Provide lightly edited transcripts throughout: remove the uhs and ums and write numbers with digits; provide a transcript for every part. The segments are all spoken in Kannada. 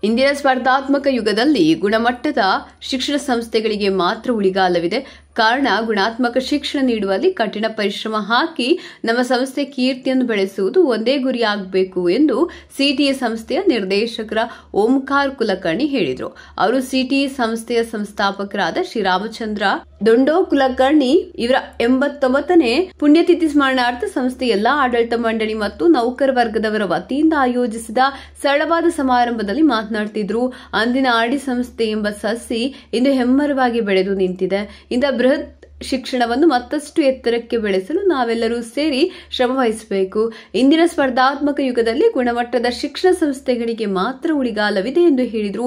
ಇಂದಿನ ಸ್ಪರ್ಧಾತ್ಮಕ ಯುಗದಲ್ಲಿ ಗುಣಮಟ್ಟದ ಶಿಕ್ಷಣ ಸಂಸ್ಥೆಗಳಿಗೆ ಮಾತ್ರ ಉಳಿಗಾಲವಿದೆ. ಕಾರಣ ಗುಣಾತ್ಮಕ ಶಿಕ್ಷಣ ನೀಡುವಲ್ಲಿ ಕಠಿಣ ಪರಿಶ್ರಮ ಹಾಕಿ ನಮ್ಮ ಸಂಸ್ಥೆ ಕೀರ್ತಿಯನ್ನು ಬೆಳೆಸುವುದು ಒಂದೇ ಗುರಿಯಾಗಬೇಕು ಎಂದು ಸಿಟಿಇ ಸಂಸ್ಥೆಯ ನಿರ್ದೇಶಕರ ಓಂಕಾರ್ ಕುಲಕರ್ಣಿ ಹೇಳಿದರು. ಅವರು ಸಿಟಿಇ ಸಂಸ್ಥೆಯ ಸಂಸ್ಥಾಪಕರಾದ ಶ್ರೀರಾಮಚಂದ್ರ ದೊಂಡೋ ಕುಲಕರ್ಣಿ ಇವರ 89ನೇ ಪುಣ್ಯತಿಥಿ ಸ್ಮರಣಾರ್ಥ ಸಂಸ್ಥೆ ಎಲ್ಲಾ ಆಡಳಿತ ಮಂಡಳಿ ಮತ್ತು ನೌಕರ ವರ್ಗದವರ ವತಿಯಿಂದ ಆಯೋಜಿಸಿದ ಸರಳವಾದ ಸಮಾರಂಭದಲ್ಲಿ ಮಾತನಾಡುತ್ತಿದ್ದರು. ಅಂದಿನ ಆರ್ಡಿ ಸಂಸ್ಥೆ ಎಂಬ ಸಸಿ ಇಂದು ಹೆಮ್ಮರವಾಗಿ ಬೆಳೆದು ನಿಂತಿದೆ. ಇಂದ ಬೃಹತ್ ಶಿಕ್ಷಣವನ್ನು ಮತ್ತಷ್ಟು ಎತ್ತರಕ್ಕೆ ಬೆಳೆಸಲು ನಾವೆಲ್ಲರೂ ಸೇರಿ ಶ್ರಮ ವಹಿಸಬೇಕು. ಇಂದಿನ ಸ್ಪರ್ಧಾತ್ಮಕ ಯುಗದಲ್ಲಿ ಗುಣಮಟ್ಟದ ಶಿಕ್ಷಣ ಸಂಸ್ಥೆಗಳಿಗೆ ಮಾತ್ರ ಉಳಿಗಾಲವಿದೆ ಎಂದು ಹೇಳಿದರು.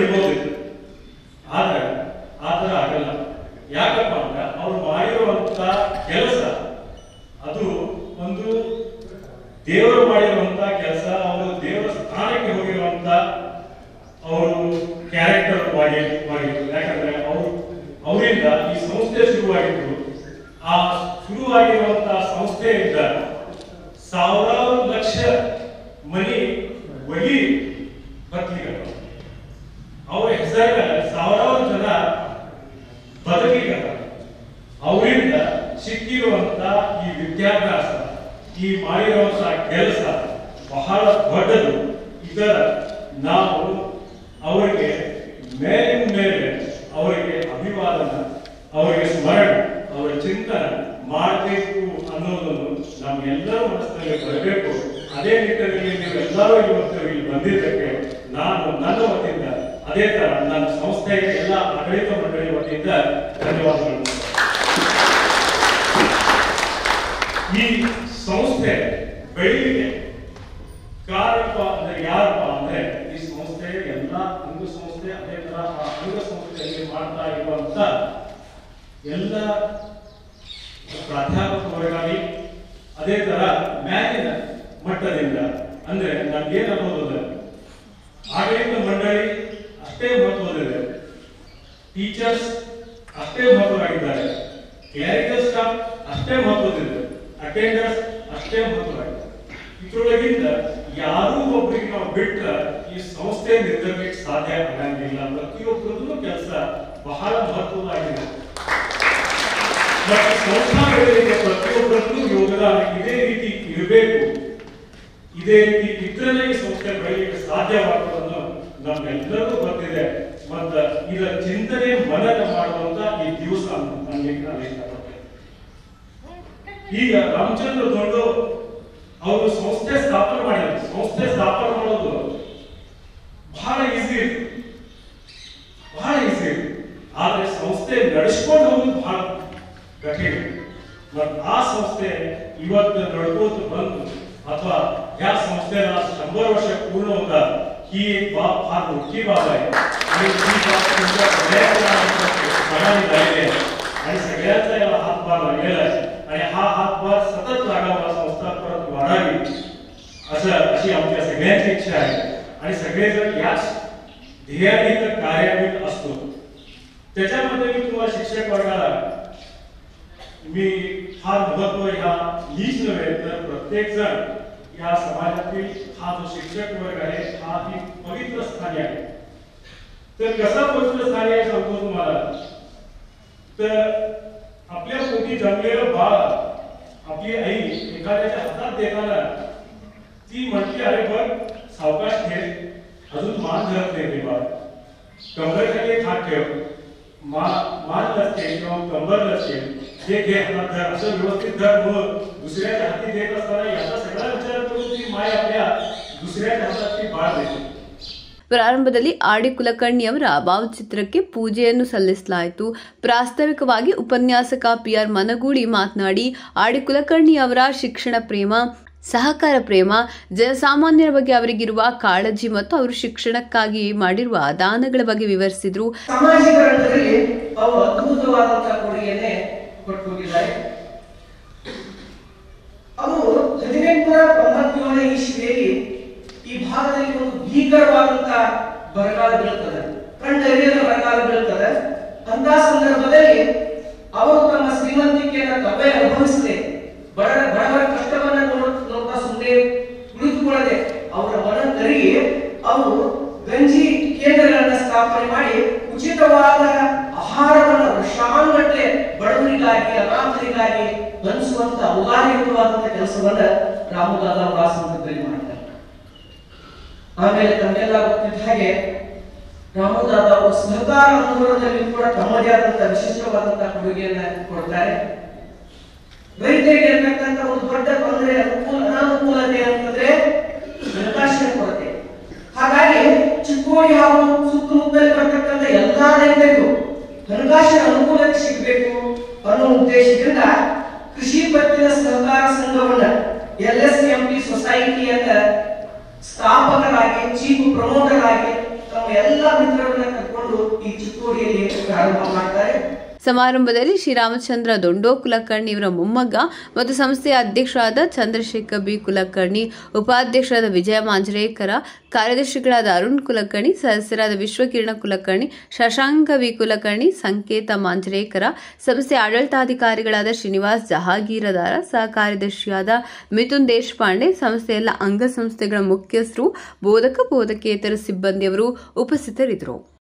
ಯಾಕಪ್ಪ ಅಂದ್ರೆ ಅವರು ಮಾಡಿರುವಂತ ಕೆಲಸ ಅದು ಒಂದು ದೇವರು ಮಾಡಿರುವಂತ ಕೆಲಸ, ಅವರು ದೇವರ ಸ್ಥಾನಕ್ಕೆ ಹೋಗಿರುವಂತ ಅವರು ಕ್ಯಾರೆಕ್ಟರ್ ಮಾಡಿದ್ರು. ಯಾಕಂದ್ರೆ ಅವರಿಂದ ಈ ಸಂಸ್ಥೆ ಶುರುವಾಗಿತ್ತು. ಆ ಶುರುವಾಗಿರುವಂತಹ ಸಂಸ್ಥೆಯಿಂದ ಸಾವಿರಾರು ಲಕ್ಷ ಮನಿ ಒಲಿ ಬದಲಿಗೆ ಅವರ ಹೆಸರಿನ ಸಾವಿರಾರು ಜನ ಬದುಕಿಗೆ ಅವರಿಂದ ಸಿಕ್ಕಿರುವಂತ ಈ ವಿದ್ಯಾಭ್ಯಾಸ, ಈ ಮಾಡಿರುವಂತಹ ಕೆಲಸ ಬಹಳ ದೊಡ್ಡದು. ಇದರ ನಾವು ಅವರಿಗೆ ಮೇಲಿನ ಮೇಲೆ ಅವರಿಗೆ ಅಭಿವಾದನ, ಅವರಿಗೆ ಸ್ಮರಣೆ, ಅವರ ಚಿಂತನೆ ಮಾಡಬೇಕು ಅನ್ನೋದನ್ನು ನಮ್ಗೆಲ್ಲರ ಮನಸ್ಸಿನಲ್ಲಿ ಬರಬೇಕು. ಅದೇ ನಿಟ್ಟಿನಲ್ಲಿ ನೀವೆಲ್ಲರೂ ಇವತ್ತು ಇಲ್ಲಿ ಬಂದಿದ್ದಕ್ಕೆ ನಾನು ನನ್ನ ವತಿಯಿಂದ, ಅದೇ ತರ ನನ್ನ ಸಂಸ್ಥೆಯ ಎಲ್ಲ ಆಡಳಿತ ಮಂಡಳಿ ವತಿಯಿಂದ ಧನ್ಯವಾದಗಳು. ಈ ಸಂಸ್ಥೆ ಬೆಳೀಲಿಕ್ಕೆ ಕಾರಕ ಅಂದ್ರೆ ಯಾರಪ್ಪ ಅಂದ್ರೆ ಈ ಸಂಸ್ಥೆ ಎಲ್ಲ ಅಂಗ ಸಂಸ್ಥೆ, ಅದೇ ತರ ಆ ಅಂಗ ಸಂಸ್ಥೆಯಲ್ಲಿ ಮಾಡ್ತಾ ಇರುವಂತ ಎಲ್ಲ ಪ್ರಾಧ್ಯಾಪಕ ವರ್ಗಾಗಿ, ಅದೇ ತರ ಮ್ಯಾಲಿನ ಮಟ್ಟದಿಂದ ಅಂದ್ರೆ ನಮ್ಗೇನಬಹುದು ಆಡಳಿತ ಮಂಡಳಿ ಅಷ್ಟೇ ಮಹತ್ವದಿದೆ, ಟೀಚರ್ಸ್ ಅಷ್ಟೇ ಮಹತ್ವವಾಗಿದ್ದಾರೆ, ಕ್ಲರಿಕಲ್ ಸ್ಟಾಫ್ ಅಷ್ಟೇ ಮಹತ್ವದಿದೆ, ಅಟೆಂಡರ್ಸ್ ಅಷ್ಟೇ ಮಹತ್ವವಾಗಿದೆ. ಇದ್ರೊಳಗಿಂದ ಯಾರೂ ಒಬ್ಬರಿಗೆ ನಾವು ಬಿಟ್ಟ ಈ ಸಂಸ್ಥೆ ನಿರ್ಧರಿಸಲಿಕ್ಕೆ ಸಾಧ್ಯ ಆಗಂಗಿಲ್ಲ. ಪ್ರತಿಯೊಬ್ಬರದ್ದು ಕೆಲಸ ಬಹಳ ಮಹತ್ವವಾಗಿದೆ. ಸಂಸ್ಥಾಗಳಿಗೆ ಪ್ರತಿಯೊಬ್ಬರದ್ದು ಯೋಗದಾನ ಇದೇ ರೀತಿ ಇರಬೇಕು. ಇದೇ ರೀತಿ ಇದ್ರಲ್ಲೇ ಈ ಸಂಸ್ಥೆ ಬೆಳೆಯಲಿಕ್ಕೆ ಸಾಧ್ಯವಾಗುವುದನ್ನು ನಮ್ಮೆಲ್ಲರೂ ಗೊತ್ತಿದೆ. ಮತ್ತು ಇದರ ಚಿಂತನೆ ಮನನ ಮಾಡುವಂತ ಈ ದಿವಸ ನನಗೆ ಇಷ್ಟಪಡ್ತೇನೆ. ಈಗ ರಾಮಚಂದ್ರ ದೊಡ್ಡೋ ಅವರು ಸಂಸ್ಥೆ ಸ್ಥಾಪನೆ ಮಾಡಿದ್ರು. ಸಂಸ್ಥೆ ಸ್ಥಾಪನೆ ಮಾಡೋದು ಬಹಳ ಈಸಿ ಇತ್ತು, ಬಹಳ ಈಸಿ ಇತ್ತು. ಆದ್ರೆ ಸಂಸ್ಥೆ ನಡೆಸ್ಕೊಂಡು ಹೋಗೋದು ಬಹಳ ಕಠಿಣ. ಮತ್ತು ಆ ಸಂಸ್ಥೆ ಇವತ್ತು ನಡ್ಕೋತ ಬಂದು ಅಥವಾ या संस्थेला 100 वर्ष पूर्ण होतात ही एक बाब फार मोठी बाब आहे. आणि ही बाब तुमच्या सगळ्यांच्या मनाने झालेली आहे आणि सगळ्यांचा याला हातभार लागलेला आहे. आणि हा हातभार सतत लागावा, संस्था परत वाढावी अशी आमच्या सगळ्यांची इच्छा आहे. आणि सगळेजण याच ध्येयाने कार्यान्वित असतो. त्याच्यामध्ये मी तुम्हाला शिक्षक वर्गाला मी फार महत्व ह्या मीच नव्हे तर प्रत्येक जण या समाजातील हा जो शिक्षक वर्ग आहे हा ही पवित्र स्थानी आहे. तर कसा पवित्र स्थानी आहे सांगतो तुम्हाला. तर आपल्या पोटी जन्मलेलं बाळ आपली आई एखाद्याच्या हातात देताना ती म्हटली, अरे बघ सावकाश ठेव, अजून मान धरत नाही ते बाळ, कंबरखाली एक हात ठेव, मान नसते किंवा कंबर नसते, हे घे हातात धर, असं व्यवस्थित धर. मग दुसऱ्याच्या हाती देत असताना याचा सगळा विचार करून ती माय आपल्या दुसऱ्याच्या हातात ती बाळ देते. ಪ್ರಾರಂಭದಲ್ಲಿ ಆರ್ಡಿ ಕುಲಕರ್ಣಿ ಅವರ ಭಾವಚಿತ್ರಕ್ಕೆ ಪೂಜೆಯನ್ನು ಸಲ್ಲಿಸಲಾಯಿತು. ಪ್ರಾಸ್ತಾವಿಕವಾಗಿ ಉಪನ್ಯಾಸಕ PR ಮನಗೂಳಿ ಮಾತನಾಡಿ ಆರ್ಡಿ ಕುಲಕರ್ಣಿ ಅವರ ಶಿಕ್ಷಣ ಪ್ರೇಮ, ಸಹಕಾರ ಪ್ರೇಮ, ಜನಸಾಮಾನ್ಯರ ಬಗ್ಗೆ ಅವರಿಗಿರುವ ಕಾಳಜಿ ಮತ್ತು ಅವರು ಶಿಕ್ಷಣಕ್ಕಾಗಿ ಮಾಡಿರುವ ದಾನಗಳ ಬಗ್ಗೆ ವಿವರಿಸಿದರು. ಸಮಾಜೀಕರಣದಲ್ಲಿ ಅವರು ಅದ್ಭುತವಾದಂತಹ ಕೊಡುಗೆಯನ್ನೇ ಕೊಟ್ಟಿದ್ದಾರೆ. ಅವರು 1897 ಇಸ್ವಿಯಲ್ಲಿ ಈ ಭಾಗದಲ್ಲಿ ಒಂದು ಭೀಕರವಾದಂತಹ ಬರಗಾಲ ಬೀಳುತ್ತದೆ, ಕಂಡರಿಯದ ಬರಗಾಲ ಬೀಳುತ್ತದೆ. ಅಂತ ಸಂದರ್ಭದಲ್ಲಿ ಅವರು ತಮ್ಮ ಶ್ರೀಮಂತಿಕೆಯನ್ನು ತಪ್ಪೇ ಅನುಭವಿಸದೆ ಬಡವರ ಕಷ್ಟವನ್ನ ನೋಡ್ತಾ ಸುಮ್ಮನೆ ಕುಳಿತುಕೊಳ್ಳದೆ ಅವರ ಮನ ಕರಿಗೆ ಅವರು ಗಂಜಿ ಸ್ಥಾಪನೆ ಮಾಡಿ ಉಚಿತವಾದ ಆಹಾರವನ್ನು ವರ್ಷಾನುಗಟ್ಟಲೆ ಬಡವರಿಗಾಗಿ ಅನಾಥರಿಗಾಗಿ ಹಂಚುವಂತ ಔದಾರ್ಯಯುತವಾದಂತಹ ಕೆಲಸವನ್ನ ರಾಮದಾದ ಅವರು ಆ ಸಂದರ್ಭದಲ್ಲಿ ಮಾಡ್ತಾರೆ. ಆಮೇಲೆ ತಮಗೆಲ್ಲ ಗೊತ್ತಿದ್ದ ಹಾಗೆ ರಾಮದಾದ ಅವರು ಸಹಕಾರ ಆಂದೋಲನದಲ್ಲಿ ಕೂಡ ತಮ್ಮದೇ ಆದಂತಹ ವಿಶಿಷ್ಟವಾದಂತಹ ಕೊಡುಗೆಯನ್ನ ಕೊಡ್ತಾರೆ. ರೈತರಿಗೆ ಇರತಕ್ಕಂತ ಒಂದು ದೊಡ್ಡ ತೊಂದರೆ ಅನಾನುಕೂಲತೆ ಅಂತಂದ್ರೆ ಹಣಕಾಸಿನ ಕೊರತೆ. ಹಾಗಾಗಿ ಚಿಕ್ಕೋಡಿ ಹಾಗೂ ಸುತ್ತಮುತ್ತಲಲ್ಲಿ ಬರ್ತಕ್ಕಂಥ ಎಲ್ಲಾ ರೈತರಿಗೂ ಹಣಕಾಸಿನ ಅನುಕೂಲತೆ ಸಿಗಬೇಕು ಅನ್ನೋ ಉದ್ದೇಶದಿಂದ ಕೃಷಿ ಪತ್ತಿನ ಸಹಕಾರ ಸಂಘವನ್ನ LSMP ಸೊಸೈಟಿಯನ್ನ ಸ್ಥಾಪಕರಾಗಿ ಚೀಫ್ ಪ್ರಮೋಟರ್ ಆಗಿ ತಮ್ಮ ಎಲ್ಲ ಮಿತ್ರರನ್ನ ಕರ್ಕೊಂಡು ಈ ಚಿಕ್ಕೋಡಿಯಲ್ಲಿ ಪ್ರಾರಂಭ ಮಾಡ್ತಾರೆ. ಸಮಾರಂಭದಲ್ಲಿ ಶ್ರೀರಾಮಚಂದ್ರ ದೊಂಡೋ ಕುಲಕರ್ಣಿ ಇವರ ಮೊಮ್ಮಗ ಮತ್ತು ಸಂಸ್ಥೆಯ ಅಧ್ಯಕ್ಷರಾದ ಚಂದ್ರಶೇಖರ್ ಬಿ ಕುಲಕರ್ಣಿ, ಉಪಾಧ್ಯಕ್ಷರಾದ ವಿಜಯ ಮಾಂಜರೇಕರ, ಕಾರ್ಯದರ್ಶಿಗಳಾದ ಅರುಣ್ ಕುಲಕರ್ಣಿ, ಸದಸ್ಯರಾದ ವಿಶ್ವಕಿರಣ ಕುಲಕರ್ಣಿ, ಶಶಾಂಕ ವಿ ಕುಲಕರ್ಣಿ, ಸಂಕೇತ ಮಾಂಜರೇಕರ, ಸಂಸ್ಥೆಯ ಆಡಳಿತಾಧಿಕಾರಿಗಳಾದ ಶ್ರೀನಿವಾಸ್ ಜಹಾಗೀರದಾರ, ಸಹ ಕಾರ್ಯದರ್ಶಿಯಾದ ಮಿಥುನ್ ದೇಶಪಾಂಡೆ, ಸಂಸ್ಥೆಯ ಎಲ್ಲ ಅಂಗಸಂಸ್ಥೆಗಳ ಮುಖ್ಯಸ್ಥರು, ಬೋಧಕ ಬೋಧಕೇತರ ಸಿಬ್ಬಂದಿಯವರು ಉಪಸ್ಥಿತರಿದ್ದರು.